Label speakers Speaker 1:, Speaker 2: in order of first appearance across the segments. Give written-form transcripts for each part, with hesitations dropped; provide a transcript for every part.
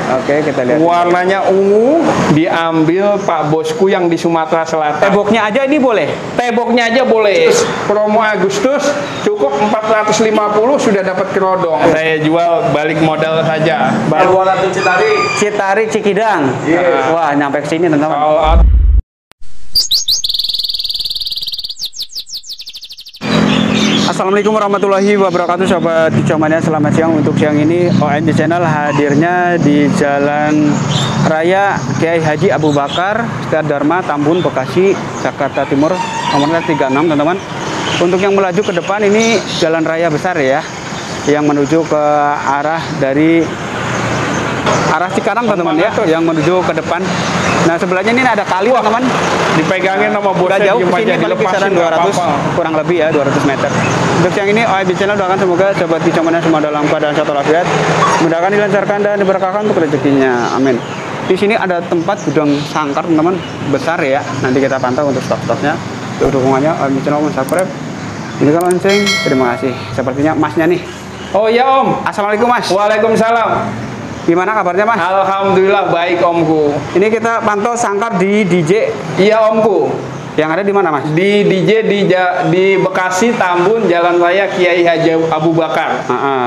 Speaker 1: Oke, kita lihat.
Speaker 2: Warnanya ungu, diambil Pak Bosku yang di Sumatera Selatan.
Speaker 1: Teboknya aja ini boleh?
Speaker 2: Teboknya aja boleh. Promo Agustus cukup 450 sudah dapat kerodong. Saya jual balik modal saja.
Speaker 1: Baru Citari Cikidang.
Speaker 2: Iya.
Speaker 1: Wah, nyampe ke sini teman-teman.
Speaker 2: All out.
Speaker 1: Assalamualaikum warahmatullahi wabarakatuh, Sobat Kicomania. Selamat siang. Untuk siang ini OMD Channel hadirnya di Jalan Raya Kiai Haji Abu Bakar Dharma, Tambun, Bekasi, Jakarta Timur, nomornya 36 teman-teman. Untuk yang melaju ke depan ini jalan raya besar ya, yang menuju ke arah dari arah Cikarang teman-teman ya, yang menuju ke depan. Nah, sebelahnya ini ada kali teman-teman.
Speaker 2: Dipegangin sama bosnya,
Speaker 1: udah jauh kesini paling kisaran 200 kurang lebih ya, 200 meter. Untuk yang ini OMD Channel doakan semoga Sobat Kicomania semua dalam keadaan sehat walafiat, mudahkan, dilancarkan dan diberkahkan untuk rezekinya, amin. Di sini ada tempat gudang sangkar teman-teman, besar ya. Nanti kita pantau untuk stok-stoknya. Untuk dukungannya OMD Channel, subscribe, nyalakan lonceng. Terima kasih. Sepertinya masnya nih.
Speaker 2: Oh ya Om.
Speaker 1: Assalamualaikum Mas.
Speaker 2: Waalaikumsalam.
Speaker 1: Gimana kabarnya Mas?
Speaker 2: Alhamdulillah baik Omku.
Speaker 1: Ini kita pantau sangkar di DJ.
Speaker 2: Iya Omku.
Speaker 1: Yang ada di mana Mas?
Speaker 2: Di DJ di Bekasi, Tambun, Jalan Raya Kiai Haji Abu Bakar.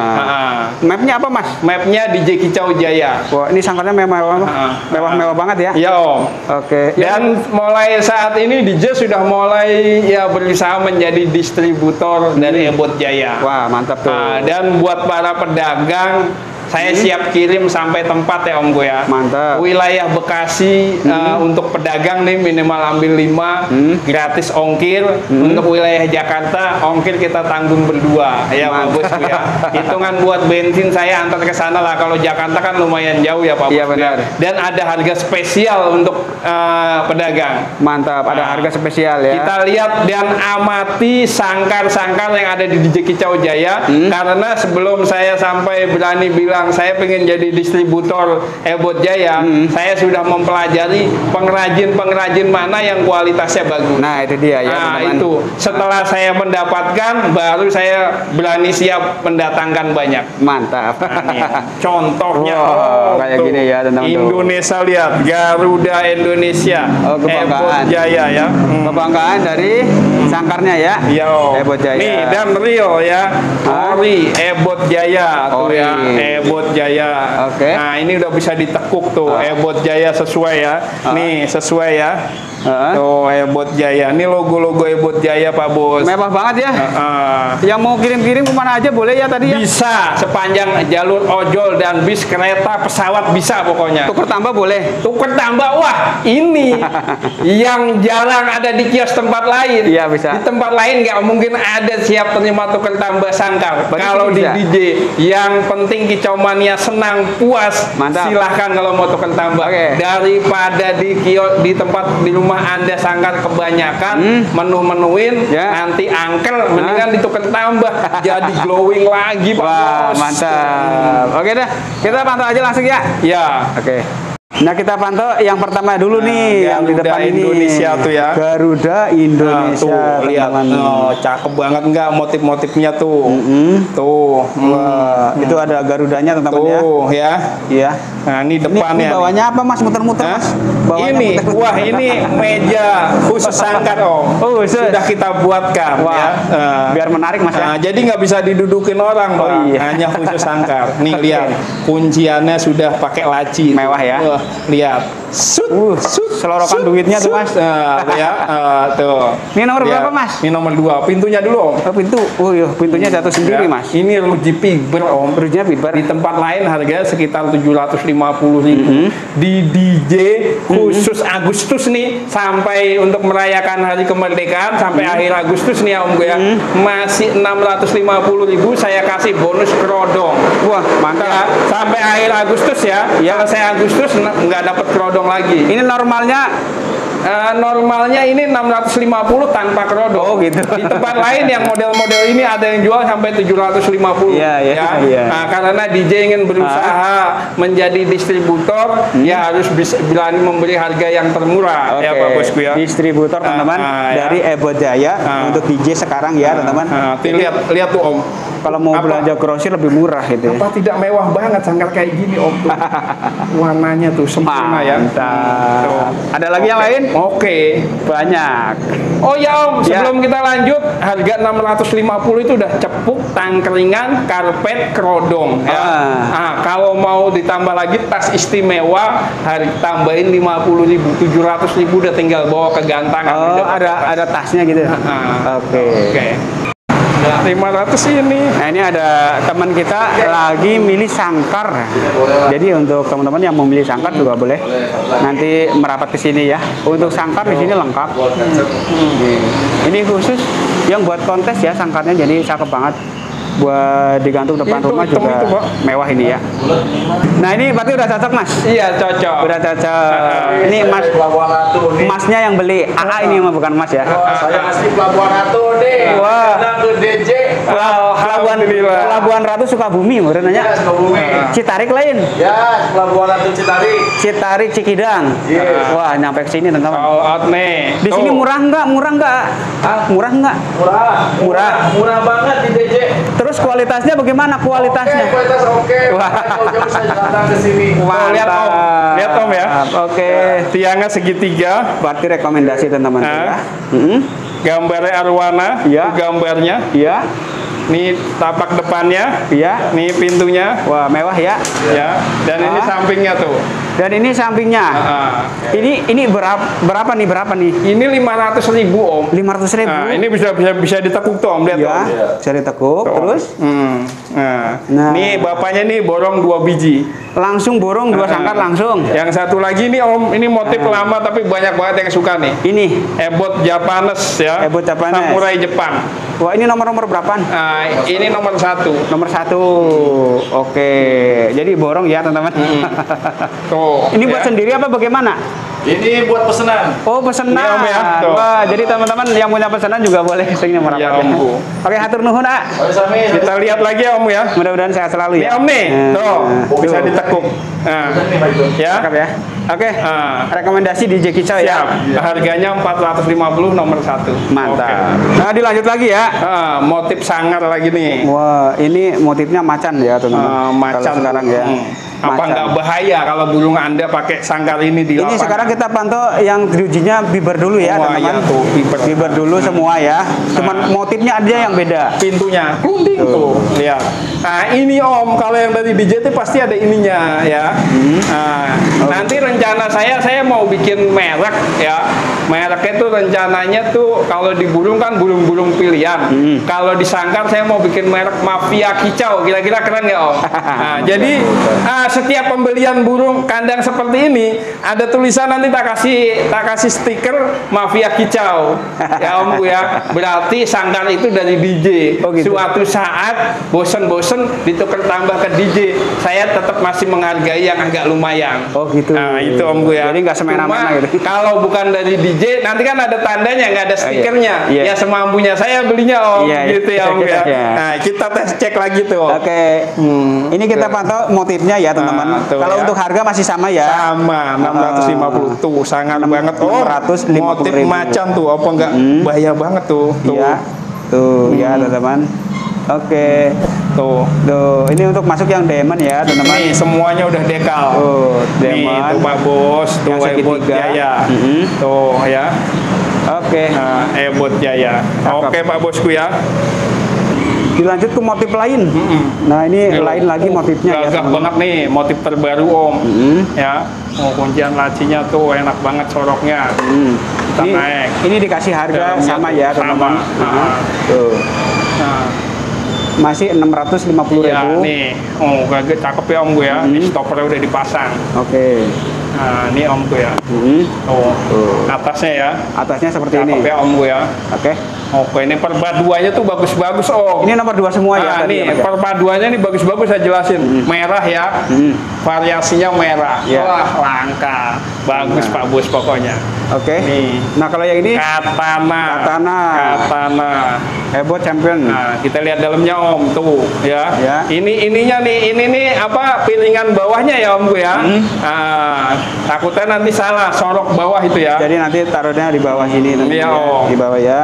Speaker 1: Mapnya apa Mas?
Speaker 2: Mapnya DJ Kicau Jaya.
Speaker 1: Wah, ini sangkarnya mewah-mewah banget ya?
Speaker 2: Iya Om.
Speaker 1: Oke.
Speaker 2: Dan mulai saat ini DJ sudah mulai ya berusaha menjadi distributor dari Ebot Jaya.
Speaker 1: Wah, mantap tuh.
Speaker 2: Dan buat para pedagang, saya siap kirim sampai tempat ya Om gue ya.
Speaker 1: Mantap.
Speaker 2: Wilayah Bekasi untuk pedagang nih minimal ambil 5 gratis ongkir. Untuk wilayah Jakarta ongkir kita tanggung berdua ya Pak Bos ya. Hitungan buat bensin saya antar ke sana lah. Kalau Jakarta kan lumayan jauh ya Pak Bos.
Speaker 1: Iya benar.
Speaker 2: Dan ada harga spesial untuk pedagang.
Speaker 1: Mantap, ada harga spesial ya.
Speaker 2: Kita lihat dan amati sangkar-sangkar yang ada di DJ Kicau Jaya. Karena sebelum saya sampai berani bilang saya pengen jadi distributor Ebot Jaya, saya sudah mempelajari pengrajin-pengrajin mana yang kualitasnya bagus.
Speaker 1: Nah, itu dia ya.
Speaker 2: Nah,
Speaker 1: teman-teman.
Speaker 2: itu. Setelah saya mendapatkan, baru saya berani siap mendatangkan banyak.
Speaker 1: Mantap.
Speaker 2: Nah, nih, contohnya
Speaker 1: kayak gini ya teman-teman.
Speaker 2: Indonesia lihat, Garuda Indonesia,
Speaker 1: kebanggaan.
Speaker 2: Ebot Jaya ya.
Speaker 1: Kebanggaan dari sangkarnya ya.
Speaker 2: Yo.
Speaker 1: Ebot Jaya.
Speaker 2: Nih, dan Rio ya. Ori Ebot Jaya tuh ya. Ebot Jaya.
Speaker 1: Oke.
Speaker 2: Nah, ini udah bisa ditekuk tuh. Ebot Jaya sesuai ya. Nih, sesuai ya. Tuh Ebot Jaya. Ini logo-logo Ebot Jaya Pak Bos.
Speaker 1: Mewah banget ya. Yang mau kirim-kirim kemana aja boleh ya tadi ya?
Speaker 2: Bisa sepanjang jalur ojol dan bis, kereta, pesawat bisa pokoknya.
Speaker 1: Tuker tambah boleh.
Speaker 2: Tuker tambah, wah ini yang jarang ada di kios tempat lain.
Speaker 1: Iya bisa.
Speaker 2: Di tempat lain nggak mungkin ada siap terima tuker tambah sangkar. Kalau di
Speaker 1: bisa.
Speaker 2: DJ, yang penting Kicomania senang, puas.
Speaker 1: Mantap.
Speaker 2: Silahkan kalau mau tuker tambah.
Speaker 1: Oke.
Speaker 2: Daripada di kios, di tempat di rumah Anda sangkar kebanyakan, menu-menuin, nanti angker, mendingan ditukar tambah, jadi glowing lagi Pak
Speaker 1: Wah,
Speaker 2: Bos.
Speaker 1: mantap. Oke dah, kita pantau aja langsung ya.
Speaker 2: Ya.
Speaker 1: Oke. Nah, kita pantau yang pertama dulu nih, yang di depan ini.
Speaker 2: Indonesia tuh ya.
Speaker 1: Garuda Indonesia.
Speaker 2: Tuh, lihat. Cakep banget nggak motif-motifnya tuh. Tuh.
Speaker 1: Wah, itu ada Garudanya teman-teman ya.
Speaker 2: Tuh ya.
Speaker 1: Iya.
Speaker 2: Nah, ini depannya.
Speaker 1: Ini bawahnya apa Mas? Muter-muter Mas. Bawahnya
Speaker 2: Ini,
Speaker 1: muter-muter.
Speaker 2: wah ini meja khusus sangkar Om.
Speaker 1: Oh, khusus.
Speaker 2: Sudah kita buatkan
Speaker 1: Wah,
Speaker 2: ya.
Speaker 1: biar menarik Mas ya.
Speaker 2: Jadi nggak bisa didudukin orang Bang.
Speaker 1: Iya.
Speaker 2: Hanya khusus sangkar. Nih lihat, kunciannya sudah pakai laci.
Speaker 1: Mewah ya.
Speaker 2: Lihat.
Speaker 1: Selorokan duitnya tuh Mas.
Speaker 2: Tuh ya. Tuh.
Speaker 1: Ini nomor
Speaker 2: Lihat.
Speaker 1: berapa Mas?
Speaker 2: Ini nomor 2. Pintunya dulu Om.
Speaker 1: Oh, pintu. Oh iya, pintunya jatuh sendiri
Speaker 2: Ya,
Speaker 1: Mas.
Speaker 2: Ini ruji fiber Om.
Speaker 1: Rujinya fiber.
Speaker 2: Di tempat lain harganya sekitar 750.000. Di DJ khusus Agustus nih, sampai untuk merayakan hari kemerdekaan sampai akhir Agustus nih ya Om gue ya, masih 650.000 saya kasih bonus kerodong.
Speaker 1: Wah, mantap.
Speaker 2: Ya, sampai akhir Agustus ya. Selesai Agustus nggak dapat kerodong lagi.
Speaker 1: Ini normalnya
Speaker 2: normalnya ini 650 tanpa kerodong.
Speaker 1: Oh, gitu.
Speaker 2: Di tempat lain yang model-model ini ada yang jual sampai 750.
Speaker 1: Iya, iya,
Speaker 2: ya.
Speaker 1: iya.
Speaker 2: Nah, karena DJ ingin berusaha menjadi distributor, ya harus bisa berani memberi harga yang termurah.
Speaker 1: Oke.
Speaker 2: Ya Pak Bosku ya.
Speaker 1: Distributor teman-teman
Speaker 2: ya.
Speaker 1: dari Ebot Jaya untuk DJ sekarang ya teman-teman.
Speaker 2: Lihat tuh Om.
Speaker 1: Kalau mau belanja grosir lebih murah gitu ya.
Speaker 2: Apa tidak mewah banget sangkar kayak gini Om tuh. Warnanya tuh sempurna ya.
Speaker 1: Mantap. Ada lagi yang lain?
Speaker 2: Oke.
Speaker 1: Banyak.
Speaker 2: Oh ya Om, sebelum kita lanjut, harga 650 itu udah cepuk, tangkringan, karpet, kerodong ya. Nah, kalau mau ditambah lagi tas istimewa, harga tambahin 50.000, 700.000 udah tinggal bawa ke gantangan.
Speaker 1: Oh, ada tasnya gitu. Oke.
Speaker 2: 500 ini.
Speaker 1: Nah, ini ada teman kita lagi milih sangkar. Jadi untuk teman-teman yang mau milih sangkar juga boleh nanti merapat ke sini ya. Untuk sangkar di sini lengkap. Ini khusus yang buat kontes ya sangkarnya, jadi cakep banget. Buat digantung depan rumah juga mewah ini ya. Nah, ini berarti udah cocok Mas?
Speaker 2: Iya, cocok.
Speaker 1: Udah cocok. Ini Mas, Masnya yang beli. AA ini mah bukan Mas ya.
Speaker 3: Saya asli Pelabuhan Ratu nih.
Speaker 1: Wah.
Speaker 3: Ke DJ.
Speaker 1: Pelabuhan Ratu Sukabumi, udah nanya.
Speaker 3: Ya, Sukabumi.
Speaker 1: Citarik lain.
Speaker 3: Ya, Pelabuhan Ratu Citarik.
Speaker 1: Citarik Cikidang.
Speaker 3: Yes.
Speaker 1: Wah, nyampe ke sini teman-teman.
Speaker 2: All out nih.
Speaker 1: Di sini murah nggak? Murah nggak? Murah nggak?
Speaker 3: Murah banget di DJ.
Speaker 1: Terus kualitasnya bagaimana? Kualitasnya?
Speaker 3: Oke, kualitas oke.
Speaker 1: Wah.
Speaker 3: Jauh-jauh saya datang ke sini.
Speaker 2: Lihat Om. Lihat Om ya.
Speaker 1: Oke.
Speaker 2: Tiangnya segitiga.
Speaker 1: Berarti rekomendasi teman-teman ya.
Speaker 2: Gambarnya arwana.
Speaker 1: Iya.
Speaker 2: Itu gambarnya.
Speaker 1: Iya.
Speaker 2: Ini tapak depannya.
Speaker 1: Iya.
Speaker 2: Nih pintunya.
Speaker 1: Wah, mewah ya.
Speaker 2: Ya. Dan ini sampingnya tuh.
Speaker 1: Dan ini sampingnya. Ini berapa nih?
Speaker 2: Ini 500.000 Om.
Speaker 1: 500.000.
Speaker 2: Nah, ini bisa ditekuk tuh Om, lihat
Speaker 1: Ya,
Speaker 2: Om.
Speaker 1: bisa ditekuk. Terus
Speaker 2: Nah, nih bapaknya nih borong 2 biji.
Speaker 1: langsung borong 2 sangkar langsung.
Speaker 2: Yang satu lagi nih Om, ini motif lama tapi banyak banget yang suka nih.
Speaker 1: Ini
Speaker 2: Ebot Japanese ya.
Speaker 1: Ebot Japanese.
Speaker 2: Samurai Jepang.
Speaker 1: wah, ini nomor-nomor berapaan?
Speaker 2: Nah, ini nomor 1.
Speaker 1: Nomor 1. Oke. Jadi borong ya, teman-teman.
Speaker 2: Tuh.
Speaker 1: Ini buat
Speaker 2: ya.
Speaker 1: sendiri apa bagaimana?
Speaker 3: Ini buat pesanan.
Speaker 1: Oh, pesanan.
Speaker 2: Ini, Om, ya. Tuh.
Speaker 1: Wah, jadi teman-teman yang punya pesanan juga boleh kesini merapat.
Speaker 2: Ya, Om, Bu.
Speaker 1: Oke, hatur nuhun, A.
Speaker 2: Kita lihat lagi ya Om ya.
Speaker 1: Mudah-mudahan sehat selalu
Speaker 2: Ini
Speaker 1: ya.
Speaker 2: Om nih, tuh, bisa
Speaker 1: Tuh.
Speaker 2: ditekuk. Nah, ya.
Speaker 1: Cakep ya. Oke. Rekomendasi DJ Kicau ya.
Speaker 2: Siap. Harganya 450 nomor 1.
Speaker 1: Mantap. Nah, dilanjut lagi ya.
Speaker 2: Motif sangar lagi nih.
Speaker 1: Wah, ini motifnya macan ya, teman-teman.
Speaker 2: Macan
Speaker 1: Kalau sekarang ya.
Speaker 2: Apa
Speaker 1: Macan.
Speaker 2: nggak bahaya kalau burung Anda pakai sangkar ini di
Speaker 1: Ini
Speaker 2: lapangan?
Speaker 1: sekarang kita pantau yang diujinya biber dulu ya,
Speaker 2: Wah,
Speaker 1: teman-teman.
Speaker 2: iya tuh,
Speaker 1: biber dulu semua ya. Cuman motifnya aja yang beda.
Speaker 2: Pintunya kunting tuh, lihat. Nah, ini Om, kalau yang dari DJ itu pasti ada ininya ya. Nah, nanti rencana saya mau bikin merek ya. Mereknya tuh rencananya tuh kalau di burung kan burung-burung pilihan. Kalau di sangkar saya mau bikin merek Mafia Kicau. Kira-kira keren nggak Om? Nah, jadi setiap pembelian burung kandang seperti ini ada tulisan, nanti tak kasih stiker Mafia Kicau. Ya Om Bu ya. Berarti sangkar itu dari DJ.
Speaker 1: Oh, gitu.
Speaker 2: Suatu saat bosen-bosen ditukar tambah ke DJ. Saya tetap masih menghargai yang agak lumayan.
Speaker 1: Oh, gitu.
Speaker 2: Nah, itu Om Bu ya.
Speaker 1: Jadi nggak semena-mena
Speaker 2: Cuma,
Speaker 1: gitu.
Speaker 2: kalau bukan dari DJ, nanti kan ada tandanya, nggak ada stikernya.
Speaker 1: Iya.
Speaker 2: Ya semampunya saya belinya Om,
Speaker 1: Iya, iya.
Speaker 2: gitu ya Om ya.
Speaker 1: Iya.
Speaker 2: Nah, kita tes cek lagi tuh Om.
Speaker 1: Oke. Ini kita pantau motifnya ya, teman-teman.
Speaker 2: tuh
Speaker 1: Kalau
Speaker 2: ya.
Speaker 1: untuk harga masih sama ya.
Speaker 2: Sama 650 tuh, sangat banget. Oh,
Speaker 1: 650.000.
Speaker 2: motif macan tuh, apa enggak bahaya banget tuh.
Speaker 1: Iya. Tuh ya, teman-teman. Oke.
Speaker 2: Tuh.
Speaker 1: Tuh, ini untuk masuk yang diamond ya, teman-teman.
Speaker 2: Nih semuanya udah dekal.
Speaker 1: Tuh,
Speaker 2: Nih,
Speaker 1: diamond.
Speaker 2: tuh Pak Bos, tuh
Speaker 1: Yang
Speaker 2: Ebot
Speaker 1: segitiga.
Speaker 2: Jaya.
Speaker 1: Mm-mm.
Speaker 2: Tuh ya.
Speaker 1: Oke.
Speaker 2: Nah, Ebot Jaya.
Speaker 1: Cakep.
Speaker 2: Oke Pak Bosku ya.
Speaker 1: Dilanjut ke motif lain. Nah, ini lain lagi motifnya ya,
Speaker 2: Gagah
Speaker 1: teman-teman.
Speaker 2: banget nih, motif terbaru Om. Ya. Oh, kuncian lacinya tuh enak banget soroknya. Kita
Speaker 1: Ini,
Speaker 2: naik.
Speaker 1: ini dikasih harga
Speaker 2: Dalamnya
Speaker 1: sama
Speaker 2: tuh,
Speaker 1: ya,
Speaker 2: sama.
Speaker 1: teman-teman. Tuh.
Speaker 2: Nah,
Speaker 1: Masih 650.000.
Speaker 2: ya nih. Oh, gagah cakep ya Om gue ya. Ini stoppernya udah dipasang.
Speaker 1: Oke.
Speaker 2: Nah, ini Om gue ya. Tuh.
Speaker 1: Tuh.
Speaker 2: Atasnya ya.
Speaker 1: Atasnya seperti
Speaker 2: Cakep
Speaker 1: ini.
Speaker 2: ya Om gue ya.
Speaker 1: Oke.
Speaker 2: Oke, ini perpaduannya tuh bagus-bagus Om.
Speaker 1: Ini nomor 2 semua ya
Speaker 2: Nah,
Speaker 1: tadi
Speaker 2: ini
Speaker 1: ya, Mas, ya?
Speaker 2: perpaduannya nih bagus-bagus saya jelasin. Merah ya, variasinya merah.
Speaker 1: Ya.
Speaker 2: Wah, langka. Bagus Pak Bos pokoknya.
Speaker 1: Oke.
Speaker 2: Nih.
Speaker 1: Nah, kalau yang ini
Speaker 2: Katana.
Speaker 1: Ebot Champion.
Speaker 2: Nah, kita lihat dalamnya Om tuh ya.
Speaker 1: Ya.
Speaker 2: Ininya nih apa piringan bawahnya ya Om ya. Nah, takutnya nanti salah sorok bawah itu ya.
Speaker 1: Jadi nanti taruhnya di bawah sini nanti
Speaker 2: Iya,
Speaker 1: ya.
Speaker 2: Om.
Speaker 1: Di bawah ya.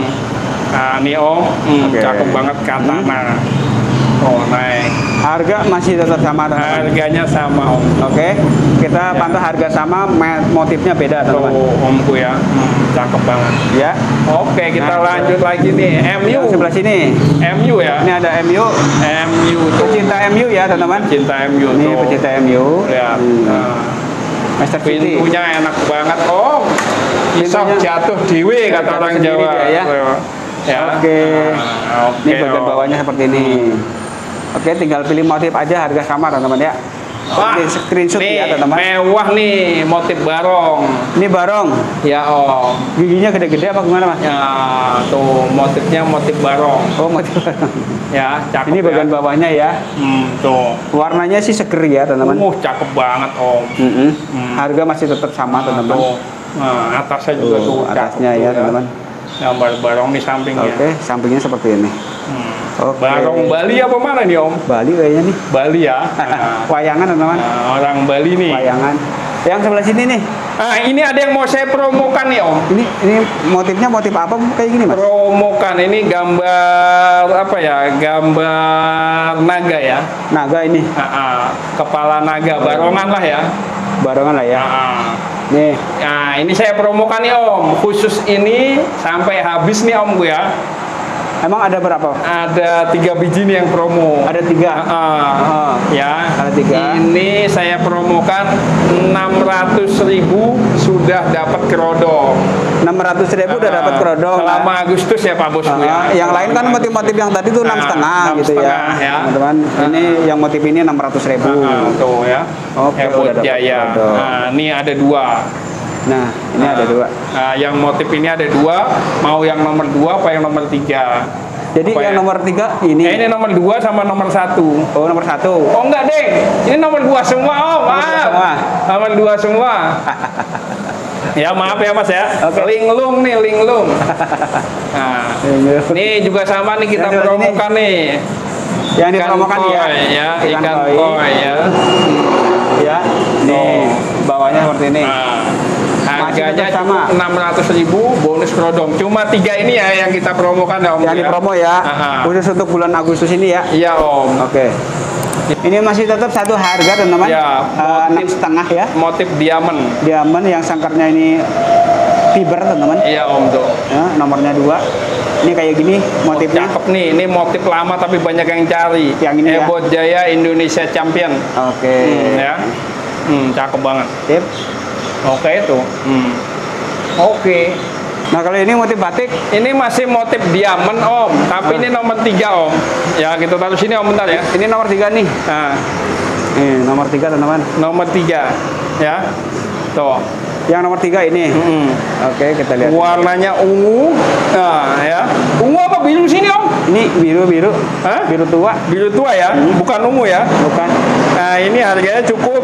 Speaker 2: Nah, nih Om,
Speaker 1: Oke.
Speaker 2: cakep banget Katana. Oh, naik.
Speaker 1: Harga masih tetap sama, teman-teman.
Speaker 2: Harganya sama Om.
Speaker 1: Oke. Kita pantau harga sama, motifnya beda,
Speaker 2: Tuh
Speaker 1: teman-teman.
Speaker 2: Omku ya. Cakep banget.
Speaker 1: Ya.
Speaker 2: Oke, kita
Speaker 1: Nah,
Speaker 2: lanjut lagi nih.
Speaker 1: Yang sebelah sini.
Speaker 2: MU ya.
Speaker 1: Ini ada MU.
Speaker 2: MU tuh.
Speaker 1: Pecinta MU ya, teman-teman.
Speaker 2: Cinta MU
Speaker 1: Ini
Speaker 2: tuh.
Speaker 1: pecinta MU.
Speaker 2: Lihat. Nah.
Speaker 1: Manchester City.
Speaker 2: Pintunya enak banget Om. Isap
Speaker 1: Pintunya
Speaker 2: jatuh dewe kata
Speaker 1: jatuh
Speaker 2: orang
Speaker 1: sendiri
Speaker 2: Jawa.
Speaker 1: dia, ya.
Speaker 2: Ya.
Speaker 1: Oke.
Speaker 2: Nah, oke.
Speaker 1: Ini bagian
Speaker 2: Om.
Speaker 1: bawahnya seperti ini. Oke, tinggal pilih motif aja, harga sama, teman-teman ya.
Speaker 2: Wah,
Speaker 1: Oke, screenshot
Speaker 2: nih,
Speaker 1: ya, teman-teman.
Speaker 2: mewah nih motif barong.
Speaker 1: Ini barong.
Speaker 2: Ya Om.
Speaker 1: Giginya gede-gede apa gimana, Mas?
Speaker 2: Ya, tuh motifnya motif barong.
Speaker 1: Oh, motif barong.
Speaker 2: Ya, cakep
Speaker 1: Ini bagian
Speaker 2: ya.
Speaker 1: bawahnya ya.
Speaker 2: Tuh.
Speaker 1: Warnanya sih seger ya, teman-teman.
Speaker 2: Cakep banget Om.
Speaker 1: Harga masih tetap sama, teman-teman.
Speaker 2: Tuh. Nah, atasnya juga
Speaker 1: Tuh,
Speaker 2: tuh
Speaker 1: atasnya
Speaker 2: cakep
Speaker 1: ya,
Speaker 2: tuh
Speaker 1: teman-teman.
Speaker 2: Gambar barong di sampingnya.
Speaker 1: Oke, sampingnya seperti ini. Oke.
Speaker 2: Barong Bali apa mana nih Om?
Speaker 1: Bali kayaknya nih.
Speaker 2: Bali ya. Nah,
Speaker 1: Wayangan, teman-teman.
Speaker 2: orang Bali nih.
Speaker 1: Wayangan. Yang sebelah sini nih.
Speaker 2: Nah, ini ada yang mau saya promokan nih Om.
Speaker 1: Ini motifnya motif apa kayak gini, Mas?
Speaker 2: Promokan ini gambar apa ya? Gambar naga ya.
Speaker 1: Naga ini.
Speaker 2: Kepala naga barongan lah ya.
Speaker 1: Barongan lah ya. Nih.
Speaker 2: Nah, ini saya promokan nih Om. Khusus ini sampai habis nih Om gue ya.
Speaker 1: Emang ada berapa?
Speaker 2: Ada 3 biji nih yang promo.
Speaker 1: Ada 3.
Speaker 2: Ya.
Speaker 1: Ada 3.
Speaker 2: Ini saya promokan 600.000 sudah dapat kerodong.
Speaker 1: 600.000 udah dapat kerodong.
Speaker 2: Selama Agustus ya Pak Bos.
Speaker 1: Yang lain kan motif-motif yang tadi tuh 6,5 gitu ya.
Speaker 2: 6,5 ya.
Speaker 1: Teman-teman, ini yang motif ini 600.000.
Speaker 2: Tuh ya.
Speaker 1: Oke,
Speaker 2: Ebot
Speaker 1: udah dapat
Speaker 2: Jaya.
Speaker 1: kerodong.
Speaker 2: Nah, ini ada 2.
Speaker 1: Nah, ini ada 2.
Speaker 2: Nah, yang motif ini ada 2. Mau yang nomor 2 apa yang nomor 3?
Speaker 1: Jadi
Speaker 2: Apa
Speaker 1: yang
Speaker 2: ya?
Speaker 1: nomor 3 ini.
Speaker 2: Ini nomor 2 sama nomor 1.
Speaker 1: Oh, nomor 1.
Speaker 2: Oh enggak deng, ini nomor 2 semua Om, maaf. Nomor 2 semua. Ya maaf ya Mas ya.
Speaker 1: Oke.
Speaker 2: Linglung nih, linglung. Nah, ini juga sama nih kita
Speaker 1: Yang
Speaker 2: promokan nih.
Speaker 1: Yang dipromokan ya.
Speaker 2: Ikan koi ya.
Speaker 1: Ya. Nih, bawahnya seperti ini.
Speaker 2: Nah, harganya
Speaker 1: tetap sama.
Speaker 2: 600.000 bonus kerodong. Cuma 3 ini ya yang kita promokan ya Om.
Speaker 1: Yang dipromo ya. Khusus untuk bulan Agustus ini ya.
Speaker 2: Iya Om.
Speaker 1: Oke. Ini masih tetap satu harga, teman-teman.
Speaker 2: Ya,
Speaker 1: 6,5 ya.
Speaker 2: Motif diamond.
Speaker 1: Diamond yang sangkarnya ini fiber, teman-teman.
Speaker 2: Iya Om tuh.
Speaker 1: Ya, nomornya 2. Ini kayak gini motifnya.
Speaker 2: Cakep nih, ini motif lama tapi banyak yang cari.
Speaker 1: Yang ini ya?
Speaker 2: Ebot Jaya Indonesia Champion.
Speaker 1: Oke.
Speaker 2: Ya. Cakep banget.
Speaker 1: Sip.
Speaker 2: Oke itu. Oke.
Speaker 1: Nah, kalau ini motif batik,
Speaker 2: Ini masih motif diamond Om, tapi ini nomor 3 Om. Ya, kita taruh sini Om bentar ya.
Speaker 1: ini nomor 3 nih.
Speaker 2: Nah,
Speaker 1: Nomor 3, teman-teman.
Speaker 2: nomor 3 ya. Tuh.
Speaker 1: Yang nomor 3 ini. Oke, kita lihat.
Speaker 2: Warnanya ungu. Nah, ya. Ungu apa biru sini Om?
Speaker 1: Ini biru-biru.
Speaker 2: Hah?
Speaker 1: Biru tua,
Speaker 2: Biru tua ya, bukan ungu ya.
Speaker 1: bukan.
Speaker 2: Nah, ini harganya cukup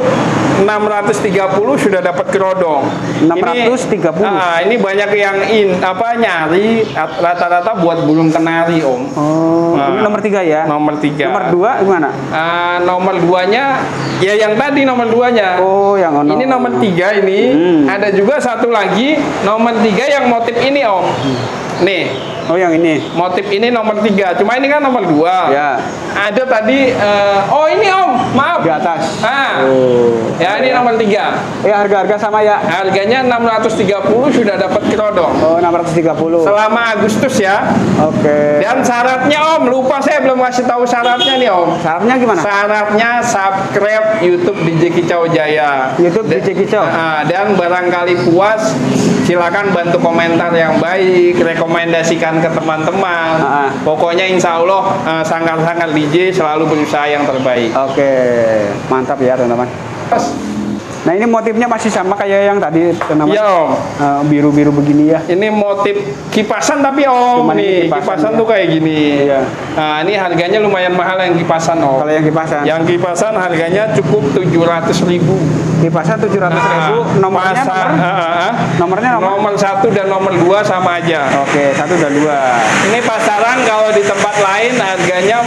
Speaker 2: 630 sudah dapat kerodong.
Speaker 1: 630.
Speaker 2: Ini banyak yang nyari rata-rata buat burung kenari Om.
Speaker 1: Oh, ini nomor 3 ya.
Speaker 2: Nomor 3.
Speaker 1: Nomor 2 gimana?
Speaker 2: Nomor 2-nya ya yang tadi nomor 2-nya.
Speaker 1: Oh, yang ono.
Speaker 2: Ini nomor 3 ini. Ada juga satu lagi nomor 3 yang motif ini Om. Nih,
Speaker 1: Oh, yang ini.
Speaker 2: motif ini nomor 3. Cuma ini kan nomor 2.
Speaker 1: Ya.
Speaker 2: Ada tadi oh ini Om, maaf.
Speaker 1: Di atas.
Speaker 2: Oh. Ya ini nomor 3.
Speaker 1: Harga-harga sama ya.
Speaker 2: Harganya 630 sudah dapat kerodong.
Speaker 1: Oh, 630.
Speaker 2: Selama Agustus ya.
Speaker 1: Oke.
Speaker 2: Dan syaratnya Om, lupa saya belum kasih tahu syaratnya nih Om.
Speaker 1: Syaratnya gimana?
Speaker 2: Syaratnya subscribe YouTube DJ Kicau Jaya.
Speaker 1: YouTube DJ Kicau.
Speaker 2: Dan barangkali puas, silakan bantu komentar yang baik, rekomendasikan ke teman-teman. Pokoknya insya Allah sanggar-sanggar DJ selalu berusaha yang terbaik.
Speaker 1: Oke, mantap ya teman-teman. Nah ini motifnya masih sama kayak yang tadi teman.
Speaker 2: Iya Om.
Speaker 1: Biru-biru begini ya.
Speaker 2: Ini motif kipasan tapi Om,
Speaker 1: Cuman
Speaker 2: nih
Speaker 1: ini
Speaker 2: kipasan
Speaker 1: ya.
Speaker 2: tuh kayak gini.
Speaker 1: Iya.
Speaker 2: Nah ini harganya lumayan mahal yang kipasan Om.
Speaker 1: Kalau yang kipasan.
Speaker 2: Yang kipasan harganya cukup 700.000.
Speaker 1: Kipasan 700.000. Nomornya nomornya
Speaker 2: nomor 1 dan nomor 2 sama aja.
Speaker 1: Oke, 1 dan 2.
Speaker 2: Ini pasaran kalau di tempat lain harganya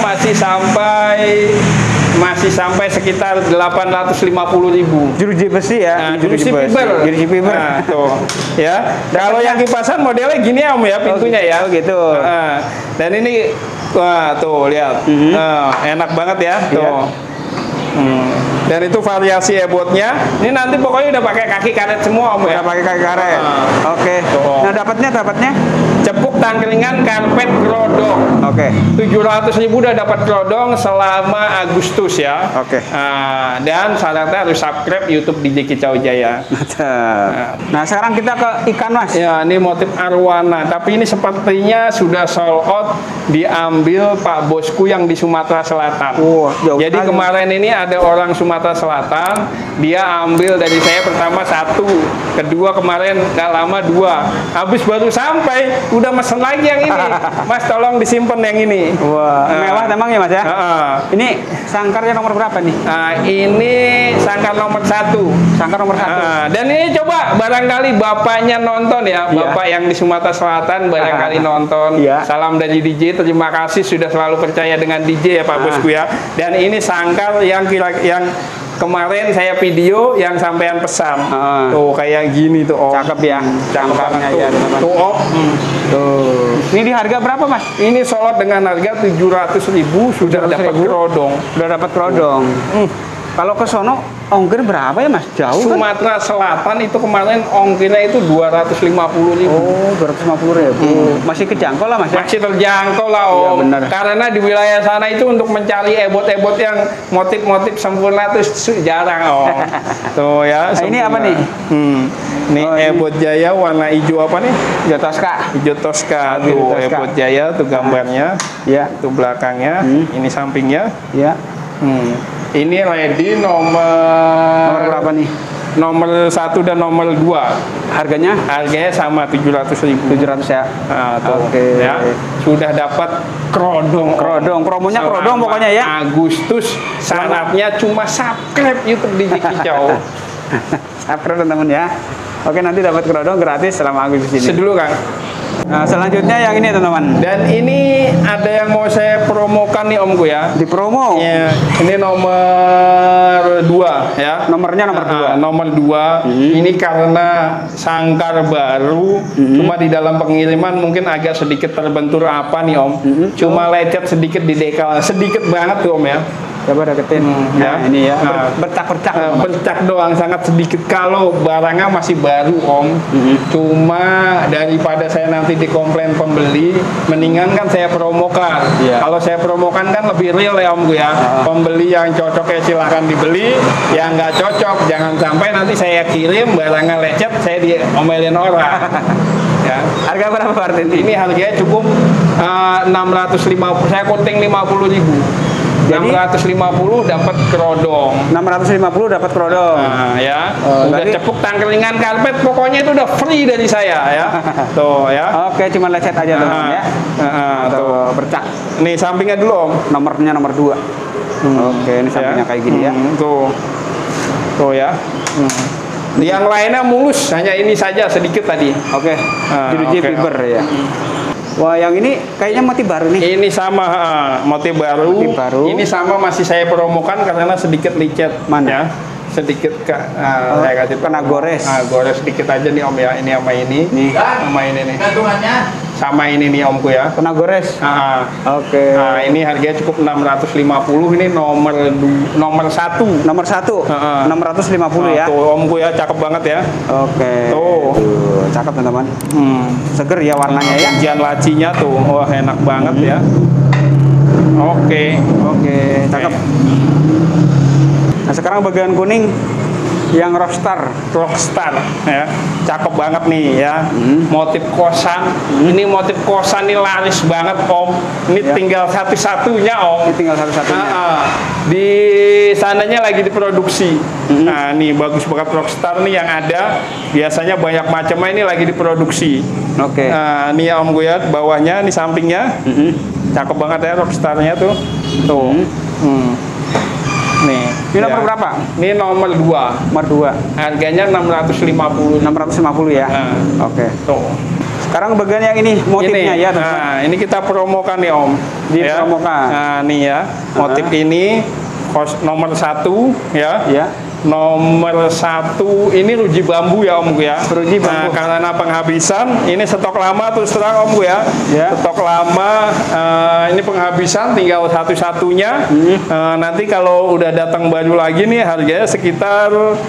Speaker 2: masih sampai sekitar 850.000.
Speaker 1: Jeruji besi ya.
Speaker 2: Nah, jeruji fiber.
Speaker 1: Jeruji fiber.
Speaker 2: Nah, tuh. Ya. Kalau yang kipasan modelnya gini ya Om ya, pintunya ya.
Speaker 1: gitu.
Speaker 2: Dan ini wah, tuh lihat. Enak banget ya, tuh.
Speaker 1: Iya.
Speaker 2: Dan itu variasi ebotnya. Ini nanti pokoknya udah pakai kaki karet semua Om ya.
Speaker 1: Udah pakai kaki karet. Oke.
Speaker 2: Tuh.
Speaker 1: Nah, dapatnya
Speaker 2: Cepuk tangkringan karpet grodong.
Speaker 1: Oke.
Speaker 2: 700.000 udah dapat grodong selama Agustus ya.
Speaker 1: Oke.
Speaker 2: Dan syaratnya harus subscribe YouTube DJ Kicau Jaya.
Speaker 1: Nah, sekarang kita ke ikan Mas.
Speaker 2: Ya, ini motif arwana, tapi ini sepertinya sudah sold out, diambil Pak Bosku yang di Sumatera Selatan.
Speaker 1: Jauh
Speaker 2: Jadi
Speaker 1: sekali.
Speaker 2: kemarin ini ada orang Sumatera Selatan, dia ambil dari saya pertama 1, kedua kemarin nggak lama 2, habis baru sampai udah mesen lagi yang ini. Mas tolong disimpan yang ini.
Speaker 1: Wah, mewah memang ya Mas ya. Ini sangkarnya nomor berapa nih?
Speaker 2: Ini sangkar nomor 1.
Speaker 1: Sangkar nomor 1.
Speaker 2: Dan ini coba barangkali bapaknya nonton ya, bapak yang di Sumatera Selatan barangkali nonton.
Speaker 1: Iya.
Speaker 2: Salam dari DJ, terima kasih sudah selalu percaya dengan DJ ya Pak Bosku ya. Dan ini sangkar yang kemarin saya video yang sampean pesan. Tuh kayak gini tuh Om.
Speaker 1: Cakep ya.
Speaker 2: Cakepnya
Speaker 1: ya, teman-teman.
Speaker 2: Tuh Om.
Speaker 1: Tuh. Ini di harga berapa Mas?
Speaker 2: Ini sold dengan harga 700.000 sudah dapat
Speaker 1: 700.000?
Speaker 2: kerodong.
Speaker 1: Udah dapat kerodong. Kalau ke sono ongkir berapa ya Mas? Jauh kan?
Speaker 2: Sumatera Selatan itu kemarin ongkirnya itu 250.000.
Speaker 1: Oh, 250.000. Masih kejangkau lah Mas ya?
Speaker 2: Masih terjangkau lah Om.
Speaker 1: Iya, benar.
Speaker 2: Karena di wilayah sana itu untuk mencari ebot-ebot yang motif-motif sempurna itu jarang Om. Tuh ya.
Speaker 1: Nah, ini apa nih?
Speaker 2: Ini ebot Jaya warna hijau apa nih?
Speaker 1: Hijau Tosca.
Speaker 2: Hijau Tosca.
Speaker 1: Hijau
Speaker 2: Tuh
Speaker 1: Tosca.
Speaker 2: ebot Jaya tuh gambarnya.
Speaker 1: Ya.
Speaker 2: Tuh belakangnya. Ini sampingnya.
Speaker 1: Ya.
Speaker 2: Ini ready nomor
Speaker 1: berapa nih?
Speaker 2: Nomor 1 dan nomor 2.
Speaker 1: Harganya?
Speaker 2: Harganya sama 700.000.
Speaker 1: 700 ya.
Speaker 2: Tuh,
Speaker 1: Oke.
Speaker 2: ya. Sudah dapat kerodong.
Speaker 1: Promonya
Speaker 2: Selama
Speaker 1: kerodong pokoknya ya.
Speaker 2: Agustus syaratnya cuma subscribe YouTube DJ Kicau.
Speaker 1: Subscribe teman-teman ya. Oke, nanti dapat kerodong gratis selama Agustus ini.
Speaker 2: Sedulu Kang.
Speaker 1: Nah, selanjutnya yang ini teman-teman.
Speaker 2: Dan ini ada yang mau saya promokan nih Omku ya.
Speaker 1: Di promo.
Speaker 2: Ya, ini nomor 2 ya.
Speaker 1: Nomornya nomor 2.
Speaker 2: Nomor 2. Ini karena sangkar baru, cuma di dalam pengiriman mungkin agak sedikit terbentur apa nih Om. Cuma lecet sedikit di dekal, sedikit banget tuh Om ya.
Speaker 1: Coba deketin. Nah, ini ya. Bercak-bercak.
Speaker 2: Bercak doang, sangat sedikit. Kalau barangnya masih baru Om, cuma daripada saya nanti dikomplain pembeli, mendingan kan saya promokan. Kalau saya promokan kan lebih real ya Om ya. Pembeli yang cocok ya silahkan dibeli, yang nggak cocok jangan sampai nanti saya kirim barangnya lecet, saya diomelin orang. Ya.
Speaker 1: Harga berapa Martin?
Speaker 2: Ini harganya cukup 650, saya counting 50.000.
Speaker 1: Jadi
Speaker 2: 650 dapat kerodong.
Speaker 1: 650 dapat kerodong.
Speaker 2: Nah, ya. Udah
Speaker 1: tadi-
Speaker 2: cepuk tangkringan karpet, pokoknya itu udah free dari saya ya. Tuh ya.
Speaker 1: Oke, cuma lecet aja teman ya. Atau bercak.
Speaker 2: Nih sampingnya dulu Om.
Speaker 1: Nomornya nomor 2. Oke, ini sampingnya kayak gini ya.
Speaker 2: Tuh. Tuh ya. Yang lainnya mulus, hanya ini saja sedikit tadi.
Speaker 1: Oke. Jeruji
Speaker 2: oke.
Speaker 1: fiber ya. Wah, yang ini kayaknya motif baru nih.
Speaker 2: Ini sama motif baru.
Speaker 1: Motif baru.
Speaker 2: Ini sama masih saya promokan karena sedikit licet.
Speaker 1: Mana?
Speaker 2: Ya. Sedikit saya kasih
Speaker 1: kena gores.
Speaker 2: Gores sedikit aja nih Om ya. Ini sama ini.
Speaker 1: Nih.
Speaker 2: Sama ini nih.
Speaker 3: Gantungannya.
Speaker 2: Sama ini nih Omku ya.
Speaker 1: Kena gores. Oke.
Speaker 2: Nah, ini harganya cukup 650. Ini nomor 1.
Speaker 1: Nomor 1. 650 ya.
Speaker 2: Tuh Omku ya, cakep banget ya.
Speaker 1: Oke.
Speaker 2: Tuh.
Speaker 1: Cakep teman-teman. Seger ya warnanya ya.
Speaker 2: Rincian lacinya tuh, wah enak banget ya. Oke.
Speaker 1: Oke, cakep. Nah, sekarang bagian kuning. Yang Rockstar.
Speaker 2: Rockstar ya, cakep banget nih ya. Motif kosan, ini motif kosan ini laris banget Om. Ini
Speaker 1: Ya.
Speaker 2: tinggal satu-satunya Om.
Speaker 1: Ini tinggal satu-satunya.
Speaker 2: Di sananya lagi diproduksi. Nah, nih bagus banget Rockstar nih yang ada. Biasanya banyak macamnya, ini lagi diproduksi.
Speaker 1: Oke.
Speaker 2: Nah, ini ya Om gue ya, bawahnya, ini sampingnya. Cakep banget ya Rockstarnya tuh. Tuh. Nih.
Speaker 1: Ini nomor
Speaker 2: ya.
Speaker 1: berapa?
Speaker 2: Ini nomor 2.
Speaker 1: Nomor 2.
Speaker 2: Harganya 650.
Speaker 1: 650 ya.
Speaker 2: Nah.
Speaker 1: Oke.
Speaker 2: Tuh.
Speaker 1: Sekarang bagian yang ini motifnya
Speaker 2: Ini,
Speaker 1: ya, teman-teman.
Speaker 2: nah, ini kita promokan nih Om.
Speaker 1: Dipromokan.
Speaker 2: Nah, nih ya, motif ini nomor 1 ya.
Speaker 1: Ya.
Speaker 2: Nomor 1 ini ruji bambu ya Om gue ya.
Speaker 1: Ruji bambu.
Speaker 2: Nah, karena penghabisan, ini stok lama terus terang Om gue ya.
Speaker 1: Ya.
Speaker 2: Stok lama, ini penghabisan tinggal satu-satunya. Nanti kalau udah datang baru lagi nih harganya sekitar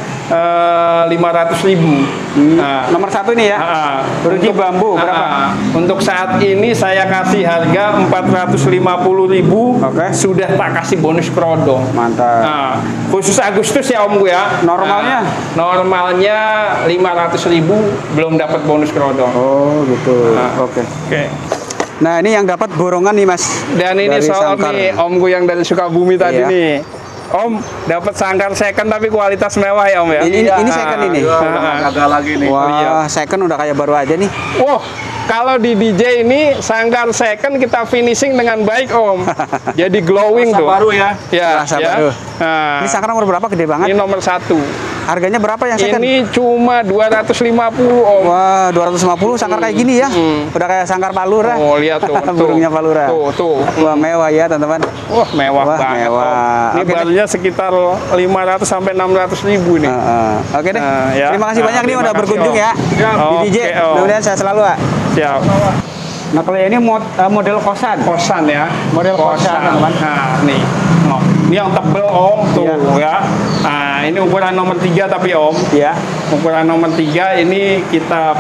Speaker 2: 500.000. Nah,
Speaker 1: Nomor 1 ini ya. Ruji bambu berapa?
Speaker 2: untuk saat ini saya kasih harga 450.000.
Speaker 1: Oke.
Speaker 2: Sudah tak kasih bonus kerodong.
Speaker 1: Mantap.
Speaker 2: Nah, khusus Agustus ya Om gue ya.
Speaker 1: Normalnya?
Speaker 2: Nah, normalnya 500.000 belum dapat bonus kerodong.
Speaker 1: Oh, gitu.
Speaker 2: Nah.
Speaker 1: Oke.
Speaker 2: Oke.
Speaker 1: Nah, ini yang dapat borongan nih, Mas.
Speaker 2: Dan ini
Speaker 1: Dari
Speaker 2: soal
Speaker 1: Sangkar.
Speaker 2: nih Om gue yang dari Sukabumi tadi
Speaker 1: Iya.
Speaker 2: nih. Om dapat sangkar second tapi kualitas mewah ya Om ya.
Speaker 1: Ini second ini.
Speaker 3: Gagal lagi nih.
Speaker 1: Wah, second udah kayak baru aja nih.
Speaker 2: Wah, kalau di DJ ini sangkar second kita finishing dengan baik Om. Jadi glowing tuh.
Speaker 3: Baru ya.
Speaker 2: Ya,
Speaker 1: Rasa
Speaker 2: ya.
Speaker 1: baru.
Speaker 2: Nah,
Speaker 1: Ini sangkar nomor berapa? Gede banget.
Speaker 2: ini nomor 1.
Speaker 1: Harganya berapa yang second?
Speaker 2: Ini cuma 250 Om.
Speaker 1: Wah, 250 sangkar kayak gini ya. Udah kayak sangkar palura.
Speaker 2: Oh, lihat tuh. tuh.
Speaker 1: Burungnya palura.
Speaker 2: Tuh.
Speaker 1: Wah, mewah ya, teman-teman.
Speaker 2: Wah, mewah
Speaker 1: Wah,
Speaker 2: banget.
Speaker 1: mewah.
Speaker 2: Om. Ini
Speaker 1: Oke deh.
Speaker 2: barunya sekitar 500 sampai 600.000 nih.
Speaker 1: Oke deh.
Speaker 2: Ya.
Speaker 1: Terima kasih banyak nih
Speaker 2: Terima
Speaker 1: udah
Speaker 2: kasih,
Speaker 1: berkunjung
Speaker 2: Om.
Speaker 1: ya. Di DJ.
Speaker 2: Oke, Om.
Speaker 1: Mudah-mudahan saya selalu, Pak.
Speaker 2: Siap.
Speaker 1: Nah, kalau ini model kosan.
Speaker 2: Kosan ya.
Speaker 1: Model kosan, teman-teman.
Speaker 2: Nah, nih. Oh, ini yang tebel Om tuh
Speaker 1: Iya.
Speaker 2: ya. Nah, ini ukuran nomor 3 tapi Om.
Speaker 1: Ya.
Speaker 2: Ukuran nomor 3 ini kita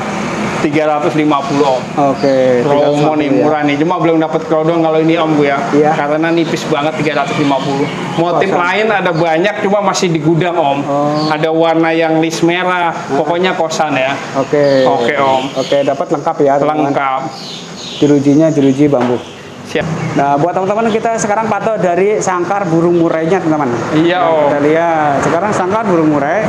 Speaker 2: 350 Om.
Speaker 1: Oke.
Speaker 2: Promo
Speaker 1: 350
Speaker 2: nih
Speaker 1: ya.
Speaker 2: murah nih, cuma belum dapat kerodong kalau ini Om gue ya.
Speaker 1: Iya.
Speaker 2: Karena nipis banget 350. Motif
Speaker 1: Kosan.
Speaker 2: lain ada banyak cuma masih di gudang Om. Ada warna yang list merah, pokoknya kosan ya.
Speaker 1: Oke.
Speaker 2: Oke, Om.
Speaker 1: Oke, dapat lengkap ya, teman-teman.
Speaker 2: Lengkap.
Speaker 1: Jerujinya jeruji bambu.
Speaker 2: Siap.
Speaker 1: Nah, buat teman-teman kita sekarang pantau dari sangkar burung murainya, teman-teman.
Speaker 2: Iya Om.
Speaker 1: Kita lihat sekarang sangkar burung murai.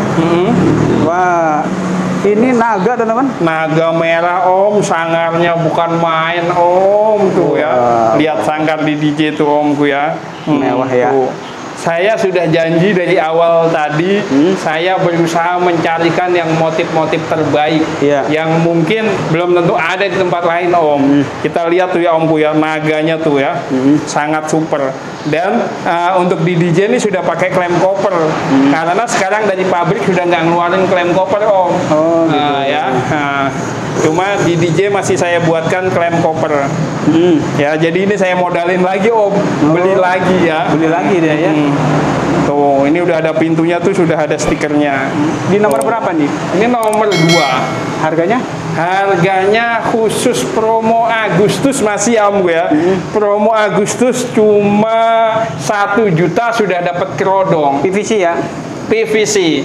Speaker 1: Wah, ini naga, teman-teman.
Speaker 2: Naga merah Om, sangarnya bukan main Om tuh ya.
Speaker 1: Wow.
Speaker 2: Lihat sangkar di DJ tuh Om gue ya.
Speaker 1: Mewah ya.
Speaker 2: Tuh. Saya sudah janji dari awal tadi, saya berusaha mencarikan yang motif-motif terbaik,
Speaker 1: Iya.
Speaker 2: yang mungkin belum tentu ada di tempat lain Om. Kita lihat tuh ya Om ya, naganya tuh ya, sangat super. Dan untuk di DJ ini sudah pakai klem koper, karena sekarang dari pabrik sudah nggak ngeluarin klem koper Om.
Speaker 1: Oh, gitu.
Speaker 2: Ya. Cuma di DJ masih saya buatkan klem koper. Ya, jadi ini saya modalin lagi Om, beli lagi ya.
Speaker 1: Beli lagi dia ya.
Speaker 2: Tuh, ini udah ada pintunya tuh, sudah ada stikernya.
Speaker 1: Di nomor berapa nih?
Speaker 2: Ini nomor 2.
Speaker 1: Harganya?
Speaker 2: Harganya khusus promo Agustus masih Om gue ya. Promo Agustus cuma 1 juta sudah dapat kerodong.
Speaker 1: PVC ya.
Speaker 2: PVC.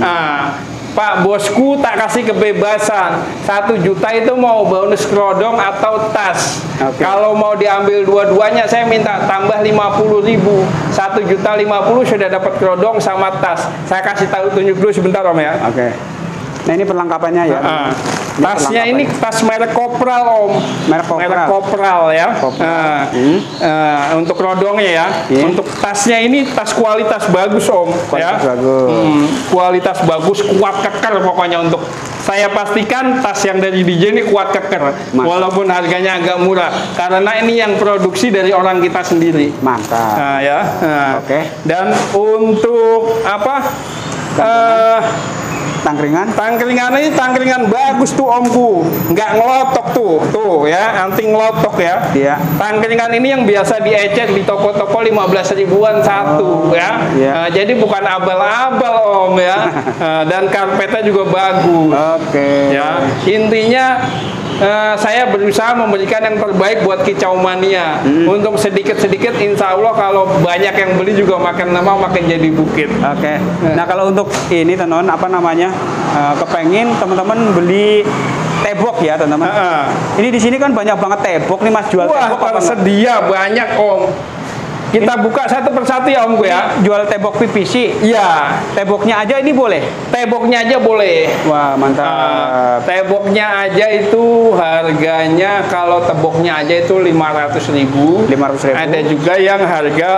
Speaker 2: Pak bosku tak kasih kebebasan, 1 juta itu mau bonus kerodong atau tas.
Speaker 1: Oke.
Speaker 2: Kalau mau diambil dua-duanya saya minta tambah 50.000. 1.050.000 sudah dapat kerodong sama tas. Saya kasih tahu, tunjuk dulu sebentar Om ya.
Speaker 1: Oke. Nah, ini perlengkapannya ya.
Speaker 2: Tasnya ini tas merek Kopral Om.
Speaker 1: Merek
Speaker 2: Kopral ya.
Speaker 1: Kopral.
Speaker 2: Untuk rodongnya ya.
Speaker 1: Iya.
Speaker 2: Untuk tasnya ini tas kualitas bagus Om.
Speaker 1: Kualitas
Speaker 2: ya.
Speaker 1: bagus.
Speaker 2: Kualitas bagus, kuat keker pokoknya. Untuk saya pastikan tas yang dari DJ ini kuat keker. Walaupun harganya agak murah. Karena ini yang produksi dari orang kita sendiri.
Speaker 1: Mantap.
Speaker 2: Nah, ya.
Speaker 1: Oke.
Speaker 2: Dan untuk apa?
Speaker 1: Tangkringan.
Speaker 2: Tangkringan ini tangkringan bagus tuh Omku, nggak ngelotok tuh ya, anti ngelotok ya.
Speaker 1: Iya.
Speaker 2: Tangkringan ini yang biasa diecek di toko-toko 15 ribuan satu ya.
Speaker 1: iya.
Speaker 2: Jadi bukan abal-abal Om ya. Dan karpetnya juga bagus.
Speaker 1: Oke.
Speaker 2: Ya, intinya saya berusaha memberikan yang terbaik buat kicau mania. Untuk sedikit-sedikit, insya Allah kalau banyak yang beli juga makin lama makin jadi bukit.
Speaker 1: Oke. Nah kalau untuk ini teman-teman apa namanya kepengin teman-teman beli tebok ya teman-teman. Ini di sini kan banyak banget tebok nih Mas, jual
Speaker 2: Wah,
Speaker 1: tebok apa
Speaker 2: tersedia banyak Om. Kita buka satu persatu ya Om gue ya.
Speaker 1: jual tebok PVC.
Speaker 2: Iya,
Speaker 1: Teboknya aja ini boleh.
Speaker 2: teboknya aja boleh.
Speaker 1: Wah mantap.
Speaker 2: Teboknya aja itu harganya kalau teboknya aja itu 500.000.
Speaker 1: 500.000.
Speaker 2: Ada juga yang harga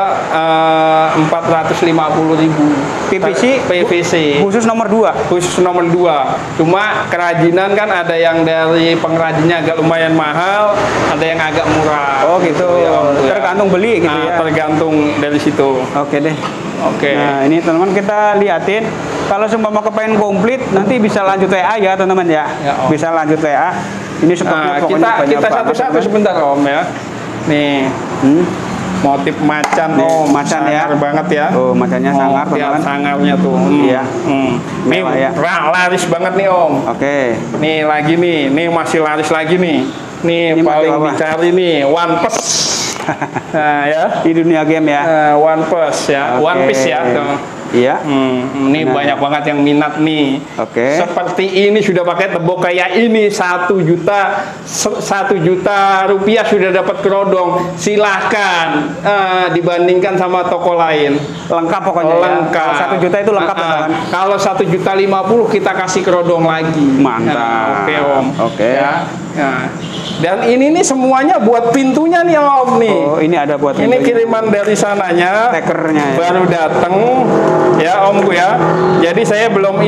Speaker 2: 450.000. PVC.
Speaker 1: Khusus nomor 2.
Speaker 2: Khusus nomor 2. Cuma kerajinan kan ada yang dari pengrajinnya agak lumayan mahal, ada yang agak murah.
Speaker 1: Oh gitu.
Speaker 2: Ya, Om, ya.
Speaker 1: Tergantung beli gitu ya.
Speaker 2: Tergantung dari situ.
Speaker 1: Oke deh.
Speaker 2: Oke.
Speaker 1: Nah ini teman-teman kita liatin. Kalau semua mau kepengen komplit nanti bisa lanjut WA ya teman-teman ya.
Speaker 2: Ya, Om.
Speaker 1: Bisa lanjut WA. Ini seperti pokoknya banyak
Speaker 2: kita
Speaker 1: banget,
Speaker 2: satu-satu
Speaker 1: teman.
Speaker 2: sebentar Om ya. Nih, motif macan nih.
Speaker 1: Oh, macan ya.
Speaker 2: Sangar banget ya.
Speaker 1: Oh, macannya sangar,
Speaker 2: lihat
Speaker 1: teman-teman.
Speaker 2: sangarnya tuh.
Speaker 1: Iya.
Speaker 2: Nih
Speaker 1: Mewah ya.
Speaker 2: laris banget nih Om.
Speaker 1: Oke.
Speaker 2: Nih lagi nih masih laris lagi nih. Nih
Speaker 1: Ini
Speaker 2: paling
Speaker 1: motif apa?
Speaker 2: dicari nih One Piece. Nah ya.
Speaker 1: Di dunia game ya.
Speaker 2: One Piece ya.
Speaker 1: Oke.
Speaker 2: One Piece ya. Tuh.
Speaker 1: Iya.
Speaker 2: Ini
Speaker 1: Nah.
Speaker 2: banyak banget yang minat nih.
Speaker 1: Oke.
Speaker 2: Seperti ini sudah pakai tebok kayak ini 1 juta rupiah sudah dapat kerodong. Silahkan dibandingkan sama toko lain.
Speaker 1: Lengkap pokoknya
Speaker 2: Lengkap.
Speaker 1: ya. Kalau 1 juta itu lengkap teman-teman.
Speaker 2: Kalau 1.050.000 kita kasih kerodong lagi.
Speaker 1: Mantap.
Speaker 2: Nah, oke Om.
Speaker 1: Oke.
Speaker 2: Ya. Nah. Dan ini nih semuanya buat pintunya nih Om nih.
Speaker 1: Oh ini ada buat
Speaker 2: Ini
Speaker 1: pintunya.
Speaker 2: kiriman dari sananya,
Speaker 1: Stekernya ya.
Speaker 2: baru datang ya Omku ya. Jadi saya belum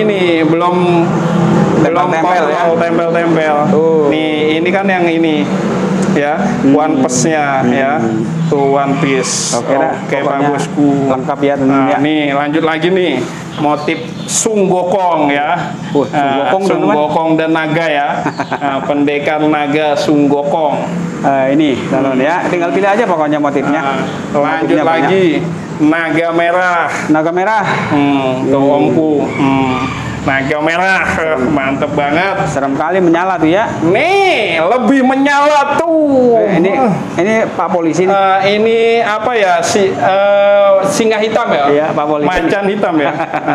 Speaker 1: Tempel-tempel ya.
Speaker 2: kontrol tempel-tempel.
Speaker 1: Oh.
Speaker 2: Nih ini kan yang ini ya, One Piece-nya ya. Tuh One Piece.
Speaker 1: Oke dah,
Speaker 2: Oke Pak
Speaker 1: pokoknya
Speaker 2: Bosku.
Speaker 1: lengkap ya, teman-teman
Speaker 2: Nah,
Speaker 1: ya.
Speaker 2: nih lanjut lagi nih. Motif Sunggokong ya.
Speaker 1: Wah, Sunggokong, teman-teman.
Speaker 2: Sunggokong dan naga ya. Nah, pendekar naga Sunggokong.
Speaker 1: Ini teman-teman ya. Tinggal pilih aja pokoknya motifnya.
Speaker 2: Lanjut
Speaker 1: Motifnya banyak.
Speaker 2: lagi naga merah.
Speaker 1: Naga merah.
Speaker 2: Tuh Omku. Naga merah, mantep banget.
Speaker 1: Serem kali menyala tuh ya.
Speaker 2: Nih, lebih menyala tuh.
Speaker 1: Ini Pak Polisi nih.
Speaker 2: Ini apa ya? Singa hitam ya?
Speaker 1: Iya, Pak Polisi.
Speaker 2: Macan hitam ya.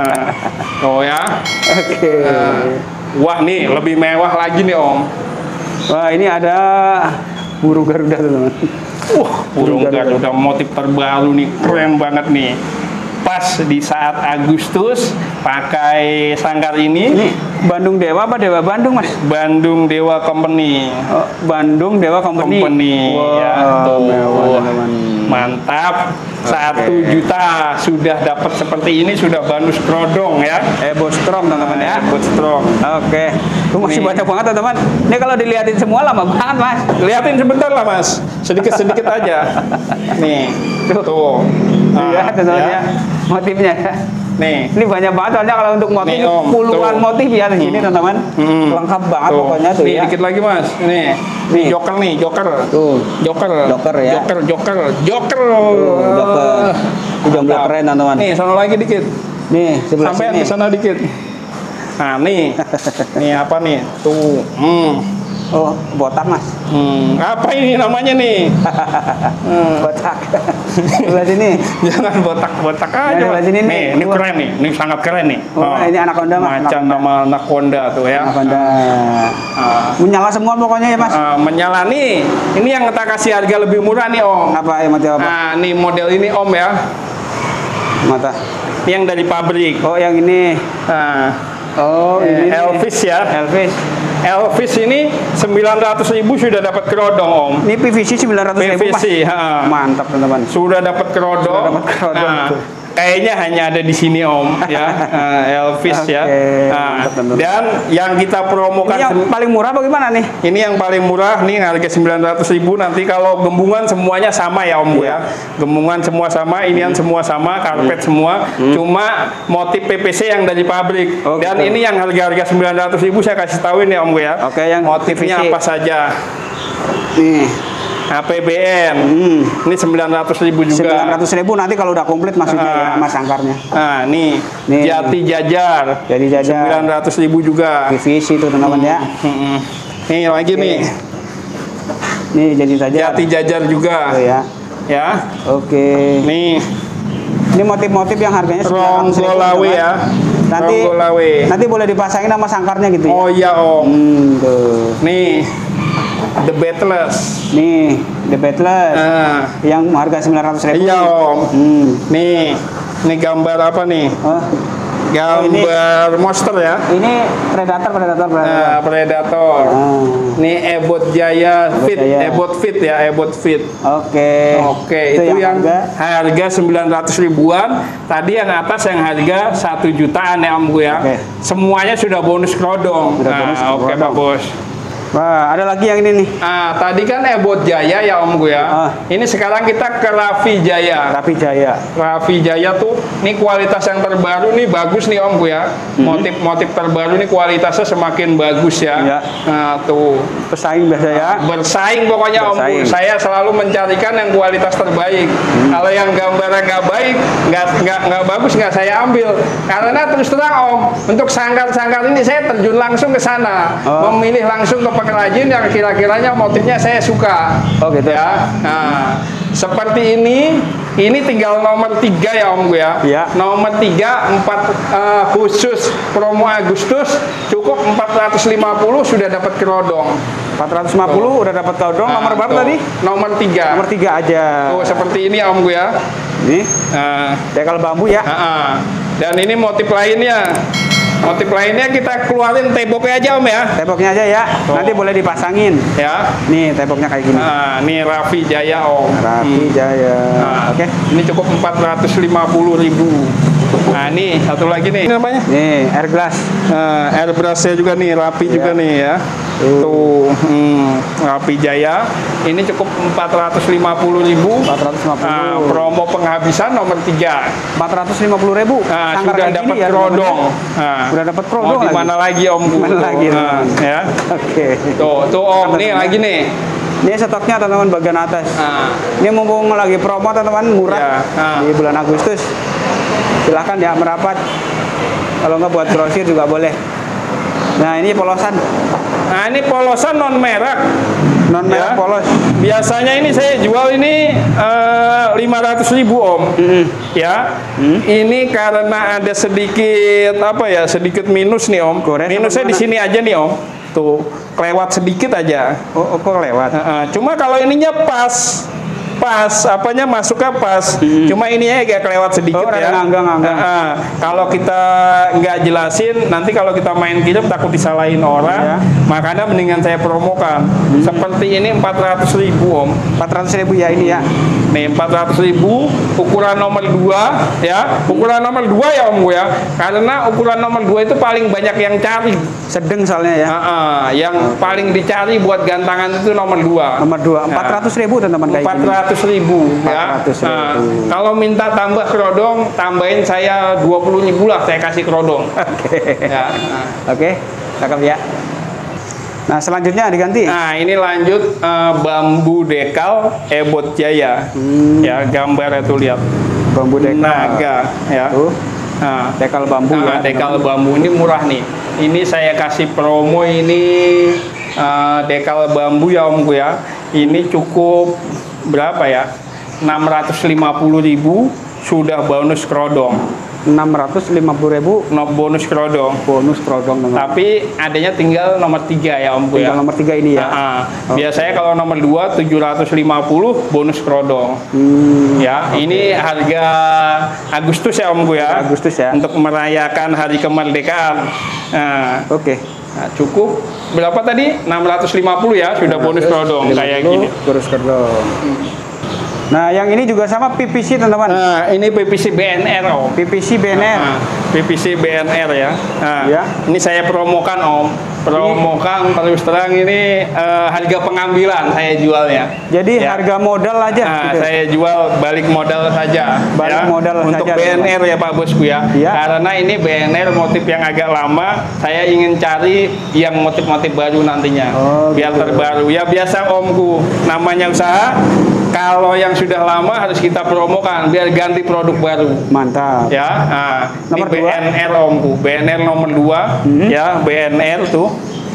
Speaker 2: Oh ya.
Speaker 1: Oke.
Speaker 2: Wah nih, lebih mewah lagi nih Om.
Speaker 1: Wah ini ada buru Garuda teman-teman.
Speaker 2: Burung Garuda motif terbaru nih, keren banget nih. Pas di saat Agustus pakai sangkar ini.
Speaker 1: Ini Bandung Dewa apa Dewa Bandung Mas?
Speaker 2: Bandung Dewa Company.
Speaker 1: Oh, Bandung Dewa Company.
Speaker 2: Wah, ya, tuh.
Speaker 1: mewah, teman-teman.
Speaker 2: Mantap. 1 juta sudah dapat seperti ini, sudah bonus kerodong ya.
Speaker 1: Ebo Strong teman-teman ya.
Speaker 2: Buat strong.
Speaker 1: Oke. Itu masih
Speaker 2: Nih.
Speaker 1: banyak banget teman-teman. Ini kalau dilihatin semua lama banget Mas.
Speaker 2: Lihatin sebentar lah Mas, sedikit-sedikit aja. Nih, tuh.
Speaker 1: Iya teman-teman ya. Motifnya ya.
Speaker 2: Nih,
Speaker 1: Ini banyak banget soalnya kalau untuk motif
Speaker 2: Nih, Om,
Speaker 1: puluhan
Speaker 2: tuh.
Speaker 1: motif ya di sini teman-teman. Lengkap banget
Speaker 2: tuh.
Speaker 1: pokoknya tuh
Speaker 2: Nih,
Speaker 1: ya.
Speaker 2: dikit lagi Mas.
Speaker 1: Nih.
Speaker 2: Nih, joker nih, joker.
Speaker 1: Tuh.
Speaker 2: Joker.
Speaker 1: Joker ya.
Speaker 2: Joker.
Speaker 1: Joker.
Speaker 2: Mantap.
Speaker 1: Udah keren teman-teman.
Speaker 2: Nih, sana lagi dikit.
Speaker 1: Nih sebelah
Speaker 2: Sampai
Speaker 1: sini.
Speaker 2: ke sana dikit. Nah, nih. Nih apa nih? Tuh.
Speaker 1: Oh, botak Mas.
Speaker 2: Apa ini namanya nih?
Speaker 1: Botak. Sebelah sini.
Speaker 2: Jangan botak-botak aja.
Speaker 1: sebelah
Speaker 2: Mas.
Speaker 1: sini nih.
Speaker 2: Nih, ini keren nih. Ini sangat keren nih.
Speaker 1: Oh, ini anaconda Mas.
Speaker 2: Macan nama anaconda tuh ya.
Speaker 1: Anaconda.
Speaker 2: Ah.
Speaker 1: Menyala semua pokoknya ya Mas.
Speaker 2: Menyala nih. Ini yang kita kasih harga lebih murah nih Om.
Speaker 1: Apa ya motif apa?
Speaker 2: Nah, nih model ini Om ya.
Speaker 1: Mata.
Speaker 2: Yang dari pabrik.
Speaker 1: Oh, yang ini.
Speaker 2: Nah,
Speaker 1: Oh, ini nih.
Speaker 2: Elvis ya.
Speaker 1: Elvis.
Speaker 2: Elvis ini 900.000 sudah dapat kerodong Om.
Speaker 1: Ini PVC 900.000 Mas.
Speaker 2: PVC, ha.
Speaker 1: Mantap teman-teman.
Speaker 2: Sudah dapat kerodong.
Speaker 1: Sudah dapat kerodong,
Speaker 2: Nah,
Speaker 1: tuh.
Speaker 2: kayaknya hanya ada di sini Om ya. Elvis ya.
Speaker 1: Oke,
Speaker 2: Nah,
Speaker 1: mantap, teman-teman.
Speaker 2: dan yang kita promokan
Speaker 1: Ini yang paling murah bagaimana nih?
Speaker 2: ini yang paling murah nih harga 900.000. Nanti kalau gembungan semuanya sama ya Om ya. Gembungan semua sama, inian semua sama, karpet semua. Cuma motif PVC yang dari pabrik.
Speaker 1: Oh,
Speaker 2: Dan
Speaker 1: gitu.
Speaker 2: ini yang harga 900.000 saya kasih tahuin ya Om ya.
Speaker 1: Oke, yang
Speaker 2: motifnya
Speaker 1: PVC.
Speaker 2: apa saja?
Speaker 1: Nih.
Speaker 2: APBN. Ini 900.000 juga.
Speaker 1: 900.000 nanti kalau udah komplit maksudnya ya Mas sangkarnya.
Speaker 2: Nah, nih,
Speaker 1: Nih.
Speaker 2: Jati Jajar.
Speaker 1: Jadi jajar
Speaker 2: 900.000 juga.
Speaker 1: PVC itu teman-teman ya.
Speaker 2: Nih lagi nih.
Speaker 1: Nih jadi saja.
Speaker 2: Jati jajar juga.
Speaker 1: Oh ya.
Speaker 2: Ya.
Speaker 1: Oke.
Speaker 2: Nih
Speaker 1: Ini motif-motif yang harganya 900.000,
Speaker 2: Ronggolawe
Speaker 1: teman-teman.
Speaker 2: ya.
Speaker 1: Nanti
Speaker 2: Ronggolawe.
Speaker 1: nanti boleh dipasangin sama sangkarnya gitu ya.
Speaker 2: Oh iya Om.
Speaker 1: Tuh.
Speaker 2: Nih The Beatles.
Speaker 1: Nih, The Beatles
Speaker 2: Nah,
Speaker 1: yang harga 900.000.
Speaker 2: iya Om. Nih gambar apa nih?
Speaker 1: Oh,
Speaker 2: Gambar monster ya.
Speaker 1: ini Predator.
Speaker 2: Nah, Predator.
Speaker 1: Ah,
Speaker 2: Nih Ebot Jaya Fit,
Speaker 1: Jaya.
Speaker 2: Ebot Fit ya, Ebot Fit.
Speaker 1: Oke.
Speaker 2: Oke, itu yang harga 900 ribuan. Tadi yang atas yang harga 1 jutaan ya Om ya.
Speaker 1: Oke.
Speaker 2: Semuanya sudah bonus kerodong.
Speaker 1: Sudah bonus
Speaker 2: Oke
Speaker 1: kerodong.
Speaker 2: Pak Bos.
Speaker 1: Wah, ada lagi yang ini nih.
Speaker 2: Tadi kan Ebot Jaya ya Om ya. Ini sekarang kita ke Raffi Jaya.
Speaker 1: Raffi Jaya.
Speaker 2: Raffi Jaya tuh, ini kualitas yang terbaru nih bagus nih Om ya. Motif-motif terbaru nih kualitasnya semakin bagus ya.
Speaker 1: Iya.
Speaker 2: Nah tuh.
Speaker 1: Pesaing biasa ya.
Speaker 2: Bersaing pokoknya
Speaker 1: Bersaing.
Speaker 2: Om. Saya selalu mencarikan yang kualitas terbaik. Kalau yang gambarnya nggak baik, nggak bagus nggak saya ambil. Karena terus terang Om, untuk sangkar-sangkar ini saya terjun langsung ke sana, memilih langsung ke pengrajin yang kira-kiranya motifnya saya suka.
Speaker 1: Oh gitu.
Speaker 2: Ya. Nah, seperti ini tinggal nomor 3 ya Om ya.
Speaker 1: Iya.
Speaker 2: Nomor 3 khusus promo Agustus cukup 450 sudah dapat kerodong.
Speaker 1: 450 udah dapat kerodong. Nomor berapa
Speaker 2: tuh.
Speaker 1: tadi?
Speaker 2: Nomor 3.
Speaker 1: Nomor 3 aja.
Speaker 2: Tuh seperti ini Om ya.
Speaker 1: Nih, dekal bambu ya.
Speaker 2: Dan ini motif lainnya. Motif lainnya kita keluarin temboknya aja Om ya.
Speaker 1: Temboknya aja ya. Nanti boleh dipasangin.
Speaker 2: Ya.
Speaker 1: Nih temboknya kayak gini.
Speaker 2: Ini Raffi Jaya Om.
Speaker 1: Raffi Jaya. Oke.
Speaker 2: Ini cukup 450.000. Nah ini satu lagi nih. Ini namanya?
Speaker 1: Nih air glass.
Speaker 2: Airbrushnya juga nih, Raffi juga nih ya. Tuh, Raffi Jaya. Ini cukup 450.000.
Speaker 1: 450.
Speaker 2: Promo penghabisan nomor 3.
Speaker 1: 450.000.
Speaker 2: Sudah dapat kerodong.
Speaker 1: Udah dapat
Speaker 2: Mau
Speaker 1: kerodong
Speaker 2: di mana lagi Om?
Speaker 1: Mana lagi?
Speaker 2: Ya.
Speaker 1: Oke.
Speaker 2: Tuh Om, nih lagi nih.
Speaker 1: Ini stoknya teman-teman bagian atas. Ini mumpung lagi promo teman-teman murah di bulan Agustus. Silahkan ya merapat. Kalau nggak buat grosir juga boleh. Nah ini polosan.
Speaker 2: Nah ini polosan non merek.
Speaker 1: Non merek polos.
Speaker 2: Biasanya ini saya jual ini 500.000 Om. Ya. Ini karena ada sedikit sedikit minus nih Om. Minusnya di sini aja nih Om. Tuh kelewat sedikit aja.
Speaker 1: Oh kok lewat?
Speaker 2: Cuma kalau ininya pas, masuknya pas. Cuma ininya agak kelewat sedikit ya.
Speaker 1: Nganggang.
Speaker 2: Kalau kita nggak jelasin, nanti kalau kita main kirim takut disalahin orang. Makanya mendingan saya promokan. Seperti ini 400.000 Om.
Speaker 1: 400.000 ya ini ya.
Speaker 2: Nih 400.000 ukuran nomor 2 ya. Ukuran nomor 2 ya Om ya. Karena ukuran nomor 2 itu paling banyak yang cari.
Speaker 1: Sedang soalnya ya.
Speaker 2: Yang paling dicari buat gantangan itu nomor 2.
Speaker 1: Nomor 2. 400.000 teman-teman kayak gini.
Speaker 2: 400.000 ya.
Speaker 1: 400.000.
Speaker 2: Kalau minta tambah kerodong, tambahin saya 20.000 lah saya kasih kerodong.
Speaker 1: Oke.
Speaker 2: Ya.
Speaker 1: Oke. Cakep ya. Nah selanjutnya diganti.
Speaker 2: Nah ini lanjut bambu dekal Ebot Jaya. Ya gambarnya tuh lihat.
Speaker 1: Bambu dekal.
Speaker 2: Naga ya.
Speaker 1: Tuh. Dekal bambu ya.
Speaker 2: Dekal bambu ini murah nih. Ini saya kasih promo ini dekal bambu ya Om ya. Ini cukup berapa ya? 650.000 sudah bonus kerodong.
Speaker 1: 650.000
Speaker 2: bonus kerodong.
Speaker 1: Bonus kerodong teman.
Speaker 2: Tapi adanya tinggal nomor 3 ya Om ya.
Speaker 1: Tinggal nomor 3 ini ya.
Speaker 2: Biasanya kalau nomor 2 750 bonus kerodong. Ya, ini harga Agustus ya Om ya.
Speaker 1: Agustus ya.
Speaker 2: Untuk merayakan hari kemerdekaan.
Speaker 1: Oke.
Speaker 2: Nah, cukup berapa tadi? 650 ya sudah bonus kerodong kayak gini.
Speaker 1: Bonus kerodong. Nah, yang ini juga sama PVC teman-teman.
Speaker 2: Nah, ini PVC BNR Om.
Speaker 1: PVC BNR.
Speaker 2: PVC BNR ya. Nah,
Speaker 1: ya.
Speaker 2: Ini saya promokan Om. Promokan terus terang ini harga pengambilan saya jualnya.
Speaker 1: Jadi harga modal aja.
Speaker 2: Gitu. Saya jual balik modal saja.
Speaker 1: Balik modal
Speaker 2: untuk
Speaker 1: saja.
Speaker 2: BNR ya Pak Bosku ya. Karena ini BNR motif yang agak lama, saya ingin cari yang motif-motif baru nantinya. Biar gitu. Terbaru. Ya biasa Omku, namanya usaha. Kalau yang sudah lama harus kita promokan biar ganti produk baru.
Speaker 1: Mantap.
Speaker 2: Ya,
Speaker 1: nomor
Speaker 2: ini BNR Omku, BNR nomor 2 ya, BNR tuh.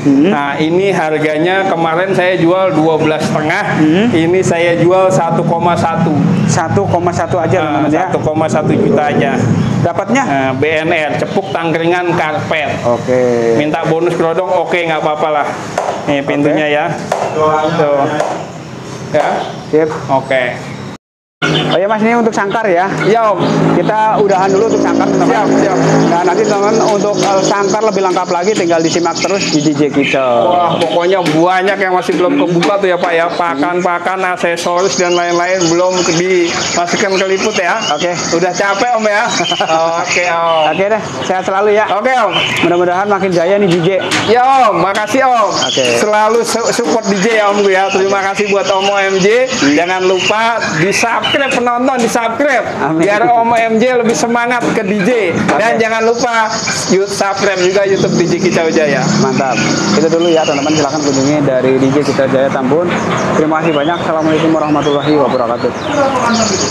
Speaker 2: Nah, ini harganya kemarin saya jual 12,5. Ini saya jual 1,1.
Speaker 1: 1,1 aja teman-teman ya.
Speaker 2: 1,1 juta aja.
Speaker 1: Dapatnya?
Speaker 2: Nah, BNR, cepuk tangkringan karpet.
Speaker 1: Oke.
Speaker 2: Minta bonus kerodong, oke, nggak apa-apa lah. Nih pintunya ya. Tuh. Ya.
Speaker 1: Sip.
Speaker 2: Oke.
Speaker 1: Oh ya Mas, ini untuk sangkar ya.
Speaker 2: Ya Om.
Speaker 1: Kita udahan dulu untuk sangkar teman-teman.
Speaker 2: Siap.
Speaker 1: Nah nanti teman-teman untuk sangkar lebih lengkap lagi tinggal disimak terus di DJ Kicau.
Speaker 2: Wah, pokoknya banyak yang masih belum kebuka tuh ya Pak ya. Pakan-pakan, aksesoris dan lain-lain belum dimasukkan ke liput ya.
Speaker 1: Oke.
Speaker 2: Udah capek Om ya. Oke Om.
Speaker 1: Oke deh, sehat selalu ya.
Speaker 2: Oke Om.
Speaker 1: Mudah-mudahan makin jaya nih DJ.
Speaker 2: Ya Om, makasih Om.
Speaker 1: Oke.
Speaker 2: Selalu support DJ ya Om ya. Terima kasih buat Om OMJ. Jangan lupa di-subscribe penonton, di-subscribe
Speaker 1: Amin.
Speaker 2: biar Om OMJ lebih semangat ke DJ. Dan jangan lupa subscribe juga YouTube DJ Kicau Jaya.
Speaker 1: Mantap. Itu dulu ya teman-teman, silahkan kunjungi dari DJ Kicau Jaya Tambun. Terima kasih banyak. Assalamualaikum warahmatullahi wabarakatuh.